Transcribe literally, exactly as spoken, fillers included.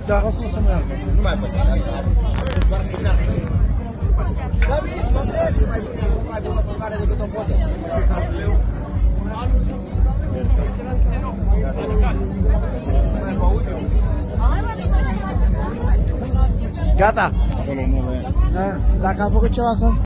Dacă o să meargă. Nu mai poți. Doar gimnastic. David, mă treci, mai bine, mai bună formare decât o poză. Gata? Dacă am făcut ceva să